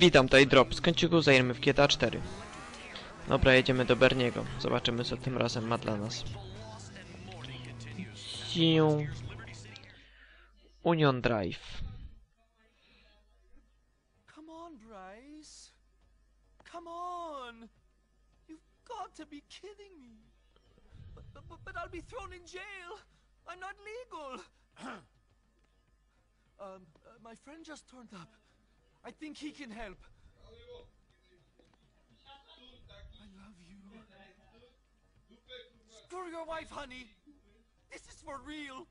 Witam, tutaj Drop. Z kąciku zajmiemy w GTA 4. Dobra, jedziemy do Berniego. Zobaczymy, co tym razem ma dla nas. Union Drive. Come on, Bryce. Come on. You've got to be kidding me. But I'll be thrown in jail. I'm not legal. My friend just turned up. I think he can help. I love you. Screw your wife, honey. This is for real.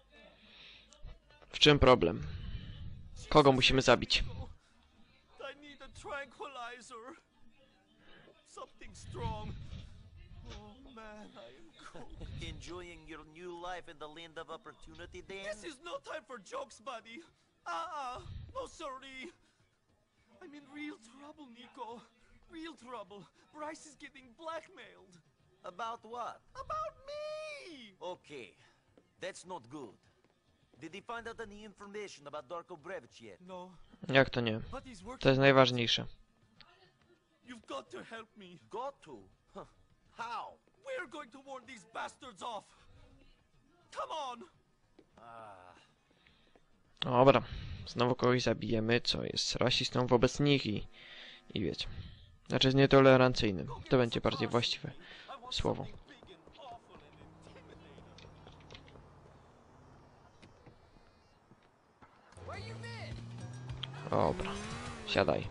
W czym problem? Kogo musimy zabić? I need a tranquilizer. Something strong. Oh man, I am cold. Enjoying your new life in the land of opportunity, Dan? This is no time for jokes, buddy. No sorry. I'm in real trouble, Nico. Real trouble. Bryce is getting blackmailed. About what? About me! Okay, that's not good. Did he find out any information about Darko Brevic yet? No, Jak to nie? but he's working. To jest najważniejsze. You've got to help me. Got to? Huh. How? We're going to warn these bastards off. Come on! Dobra. Znowu kogoś zabijemy, co jest rasistą wobec nich i wiecie. Znaczy jest nietolerancyjnym. To będzie bardziej właściwe słowo. Dobra. Siadaj.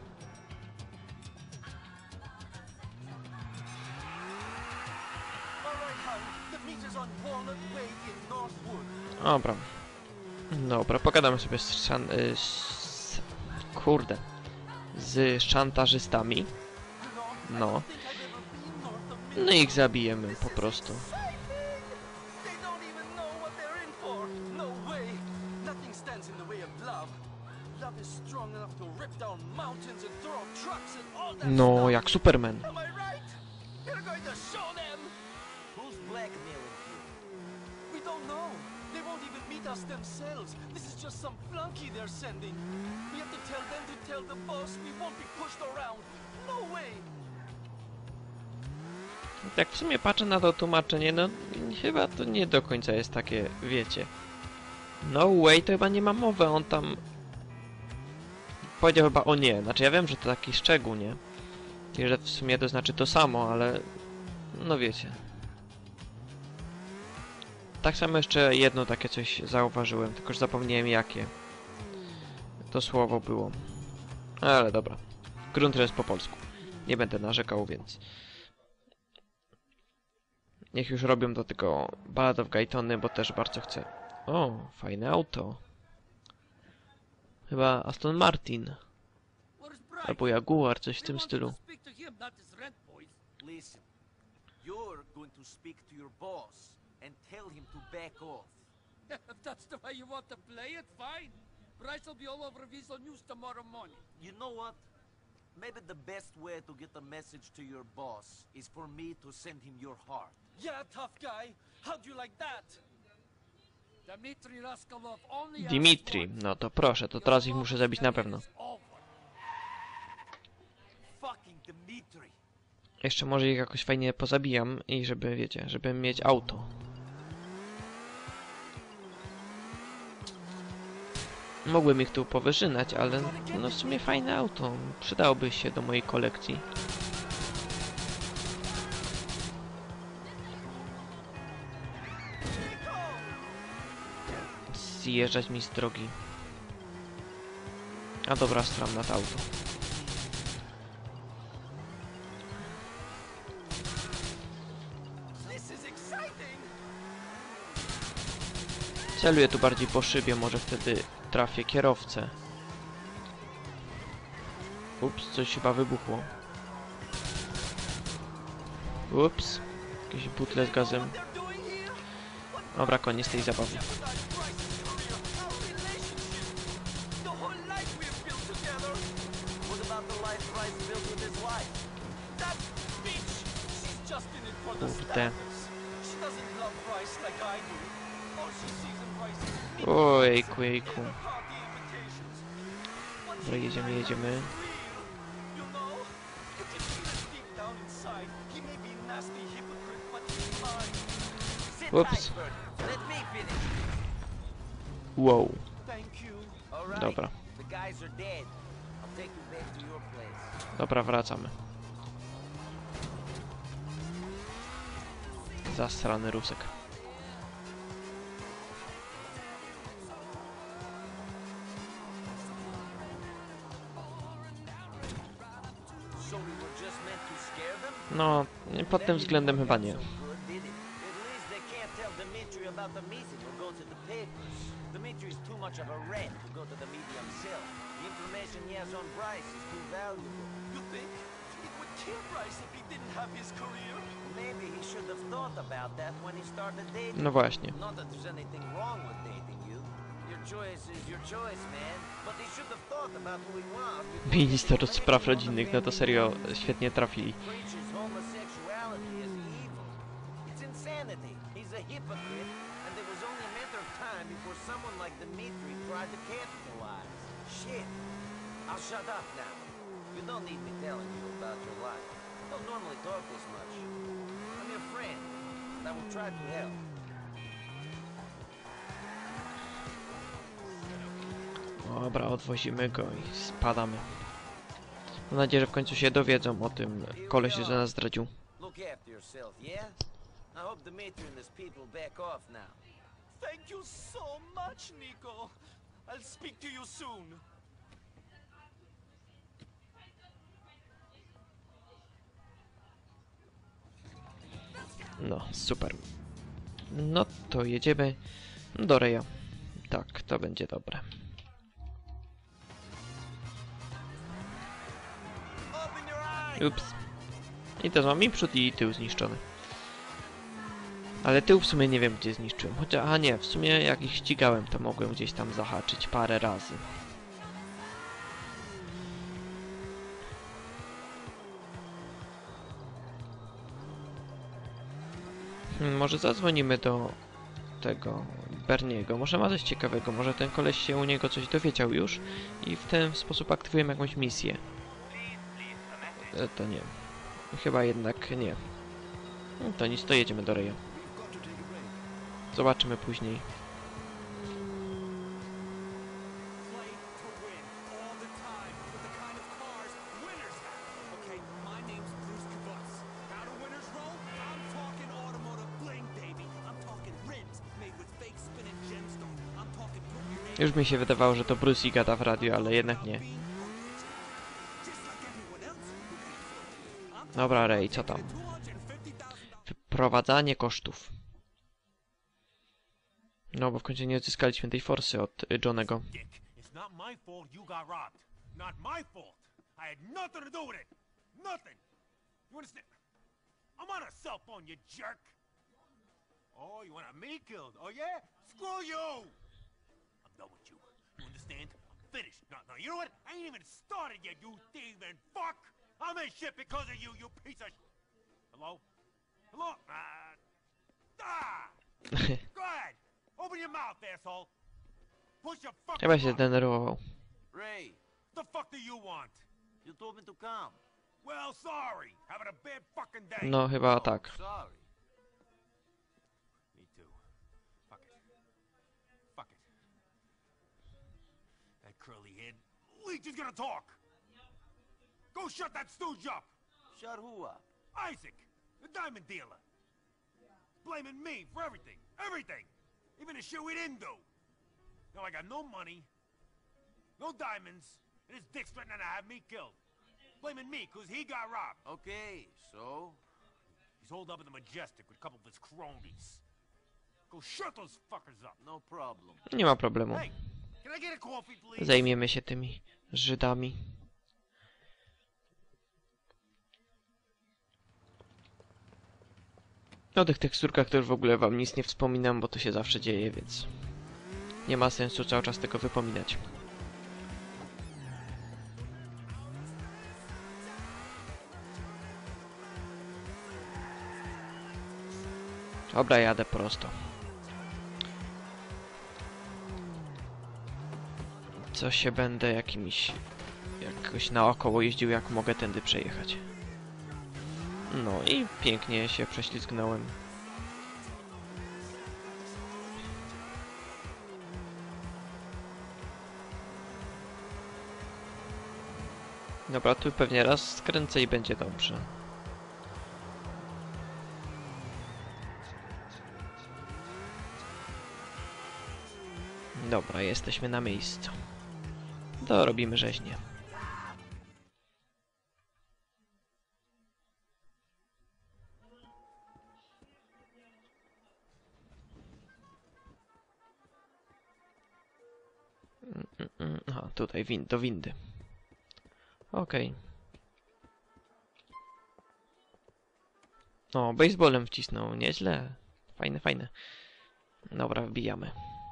Dobra. Dobra, pogadamy sobie kurde. Z szantażystami. No. No i ich zabijemy po prostu. No, jak Superman. We don't know. They won't even meet us themselves. This is just some flunky they're sending. We have to tell them to tell the boss we won't be pushed around. No way. Tak w sumie patrzę na to tłumaczenie, no chyba to nie do końca jest takie, wiecie. No way, to chyba nie ma mowy, on tam powiedział chyba o nie. Znaczy ja wiem, że to taki szczegół, nie? I że w sumie to znaczy to samo, ale no wiecie. Tak samo jeszcze jedno takie coś zauważyłem, tylko że zapomniałem jakie to słowo było. Ale dobra. Grunt jest po polsku. Nie będę narzekał, więc niech już robią do tego Ballad of Gaytony, bo też bardzo chcę. O, fajne auto. Chyba Aston Martin. Albo Jaguar, coś w tym stylu. Listen, you're going to speak to your boss and tell him to back off. If that's the way you want to play it, fine. Bryce will be all over Visual News tomorrow morning. You know what? Maybe the best way to get a message to your boss is for me to send him your heart. Yeah, tough guy. How'd you like that? Dmitri Raskolov only Dimitri, no to proszę, to teraz ich muszę zabić na pewno. Fucking Dmitri. Jeszcze może ich jakoś fajnie pozabijam i żeby, wiecie, żeby mieć auto. Mogłem ich tu powyżynać, ale no w sumie fajne auto. Przydałoby się do mojej kolekcji. Zjeżdżać mi z drogi. A dobra, stram na to auto. Celuję tu bardziej po szybie, może wtedy trafię kierowcę. Ups, coś chyba wybuchło. Ups, jakieś butle z gazem. Dobra, koniec tej zabawy. Kurde. Ojejku, jejku. Dobra, jedziemy. inside. He may be a nasty hypocrite, but he's mine. Sit Whoops. tight, Bertie. Let me finish. Wow. Thank you. All right. Dobra. The guys are dead. I'll take you back to your place. Dobra, wracamy. Zasrany Rusek. So we were just meant to scare them? No, pod tym względem chyba nie. So good, did it? At least they can't tell Dimitri about the meeting or go to the papers. Dimitri's too much of a rat to go to the media himself. The information he has on Bryce is too valuable. You think? It would kill Bryce if he didn't have his career. Maybe he should have thought about that when he started dating. No właśnie. Not that there's anything wrong with dating you. Your choice is your choice, man. But he should have thought about who he was. Minister od spraw rodzinnych, no to serio świetnie trafili. Preaches homosexuality as evil. It's insanity. He's a hypocrite, and there was only a matter of time before someone like Dimitri tried to capitalize. Shit. I'll shut up now. You don't need me telling you about your life. I don't normally talk this much. I'm your friend, and I will try to help. Dobra, odwozimy go i spadamy. Mam nadzieję, że w końcu się dowiedzą o tym kolesie, że nas zdradził. Look after yourself, yeah? I hope Dimitri and his people back off now. Thank you so much, Nico. I'll speak to you soon. No, super. No to jedziemy do Reja. Tak, to będzie dobre. Open your eyes! Ups. I teraz mam i przód i tył zniszczony. Ale tył w sumie nie wiem gdzie zniszczyłem. Chociaż, a nie, w sumie jak ich ścigałem to mogłem gdzieś tam zahaczyć parę razy. Może zadzwonimy do tego Berniego. Może ma coś ciekawego. Może ten koleś się u niego coś dowiedział już i w ten sposób aktywujemy jakąś misję. To nie. Chyba jednak nie. No to nic, to jedziemy do Reja. Zobaczymy później. Play to win all the time with the kind of cars winners have. Okay, my name's Bruce Kibutz. How do winners roll? I'm talking automotive bling, baby. I'm talking rims made with fake spinning gemstones. I'm talking put your name Już mi się wydawało, że to Bruce i gada w radio, ale jednak nie. just like everyone else. I'm Dobra, Ray, co tam? $250,000. Wyprowadzanie kosztów. No, bo w końcu nie odzyskaliśmy tej forsy od Johnego. Dick, it's not my fault you got robbed. Not my fault. I had nothing to do with it. Nothing. You understand? I'm on a cell phone, you jerk. Oh, you want me killed? Oh, yeah? Screw you! I'm done with you. You understand? I'm finished. No, you know what? I ain't even started yet, you thieving fuck! I'm in shit because of you, you piece of Hello? Hello? Go ahead! Open your mouth, asshole! Push your fucking Chyba się button. zdenerwował. Ray, The fuck do you want? you told me to come. Well, sorry. Having a bad fucking day. No, chyba tak. Sorry. Me too. Fuck it. Fuck it. That curly head leech is gonna talk. Go shut that stooge up. Shut who up? Isaac, the diamond dealer. Blaming me for everything. Everything. Even the shit we didn't do. Now I got no money, no diamonds, and his dick's threatening to have me killed. Blaming me because he got robbed. Okay, so? He's holed up in the Majestic with a couple of his cronies. Go shut those fuckers up. No problem. Nie ma problemu. Hey, can I get a coffee, please? Zajmiemy się tymi Żydami. O tych teksturkach to już w ogóle wam nic nie wspominam, bo to się zawsze dzieje, więc nie ma sensu cały czas tego wypominać. Dobra, jadę prosto. Co się będę jakoś naokoło jeździł, jak mogę tędy przejechać. No i pięknie się prześlizgnąłem. Dobra, tu pewnie raz skręcę i będzie dobrze. Dobra, jesteśmy na miejscu. To robimy rzeźnię. Aha, tutaj do windy. Okej. O, baseballem wcisnął, nieźle. Fajne, fajne. Dobra, wbijamy.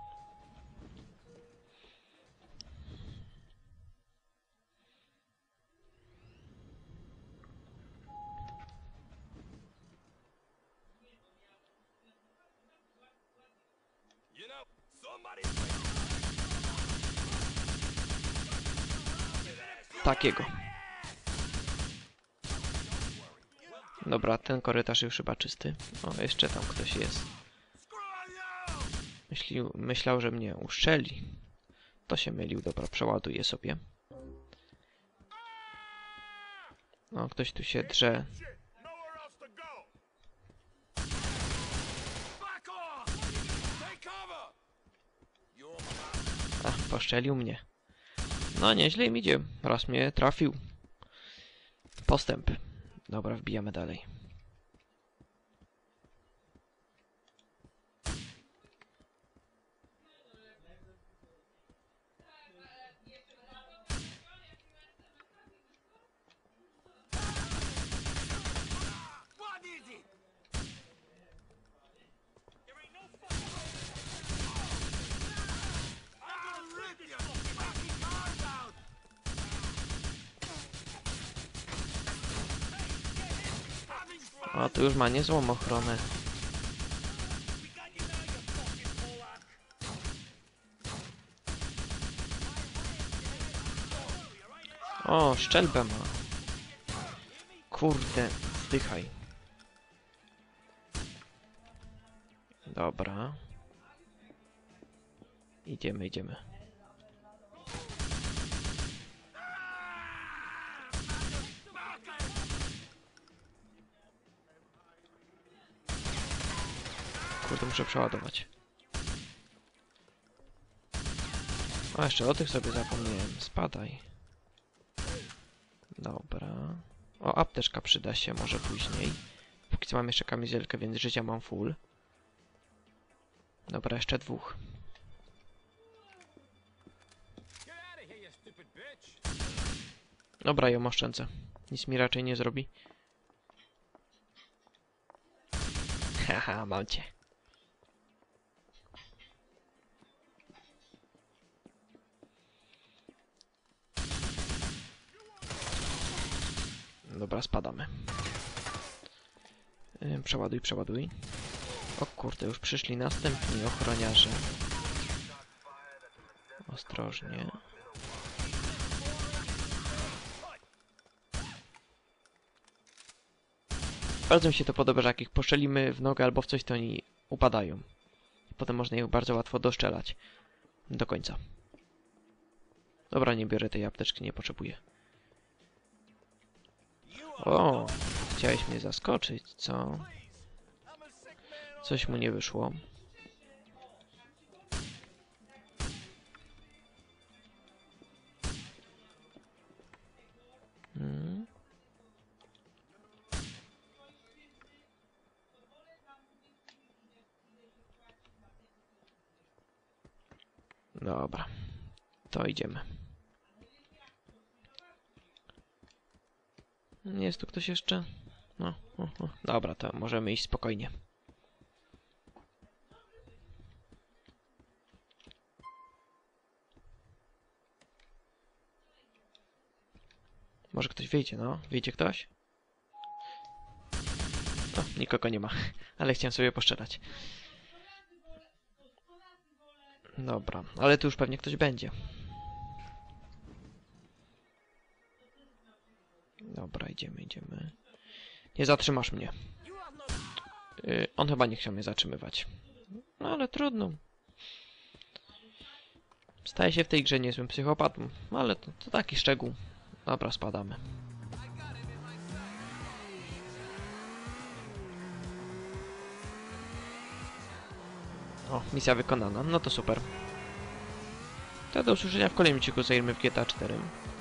You know, somebody. Takiego. Dobra, ten korytarz już chyba czysty. O, jeszcze tam ktoś jest. Myślał, że mnie uszczeli. To się mylił. Dobra, przeładuję sobie. O, ktoś tu się drze. Nowhere else to go. Back off! Take cover! A, poszczelił mnie. No, nieźle im idzie. Raz mnie trafił. Postęp. Dobra, wbijamy dalej. What is it? I'm gonna rip your fucking cars out! Having fun! O, tu już ma niezłą ochronę. O, szczelbę ma. Kurde, zdychaj. Dobra. Idziemy, idziemy. Kurde, muszę przeładować. A, jeszcze o tych sobie zapomniałem. Spadaj. Dobra. O, apteczka przyda się może później. Póki co mam jeszcze kamizelkę, więc życia mam full. Dobra, jeszcze dwóch. Get out of here, you stupid bitch! Dobra, ją oszczędzę. Nic mi raczej nie zrobi. Haha, mam cię. Dobra, spadamy. Przeładuj, przeładuj. O kurde, już przyszli następni ochroniarze. Ostrożnie. Bardzo mi się to podoba, że jak ich poszczelimy w nogę albo w coś, to oni upadają. Potem można ich bardzo łatwo doszczelać. Do końca. Dobra, nie biorę tej apteczki, nie potrzebuję. O, chciałeś mnie zaskoczyć, co? Coś mu nie wyszło. Dobra, to idziemy. Nie jest tu ktoś jeszcze? No, dobra, to możemy iść spokojnie. Może ktoś wyjdzie, no? Wyjdzie ktoś? O, nikogo nie ma, ale chciałem sobie poszczelać. Dobra, ale tu już pewnie ktoś będzie. Dobra, idziemy, idziemy. Nie zatrzymasz mnie. On chyba nie chciał mnie zatrzymywać. No ale trudno. Staje się w tej grze niezłym psychopatą. Ale to taki szczegół. Dobra, spadamy. O, misja wykonana. No to super. To do usłyszenia w kolejnym odcinku zajmiemy w GTA 4.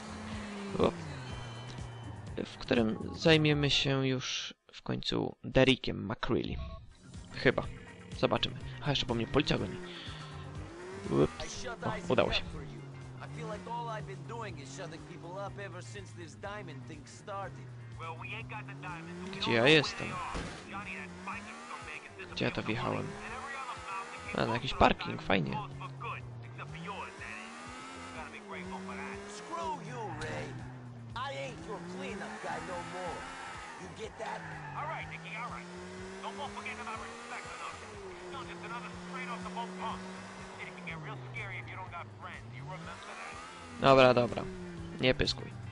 W którym zajmiemy się już w końcu Derekiem McCreely. Chyba. Zobaczymy. A jeszcze po mnie policja goni. Ups. O, udało się. I feel like all I've been doing is shutting people up ever since this diamond thing started. Well, we ain't got the diamonds, so we Gdzie don't ja know where jestem? they are. Johnny, that biker scumbag has disappeared Gdzie ja to some money, wjechałem? and every other foul that came A, na close jakiś to parking, diamond fajnie. closed for good, except for yours, that is. You gotta be grateful for that. Screw you, Ray. I ain't your cleanup guy no more. You get that? All right, Nicky, all right. Don't go forgetting about respect or nothing. You're still just another straight off the boat punk. It can get real scary if you don't got friends. You remember that? Dobra, dobra. Nie pyskuj.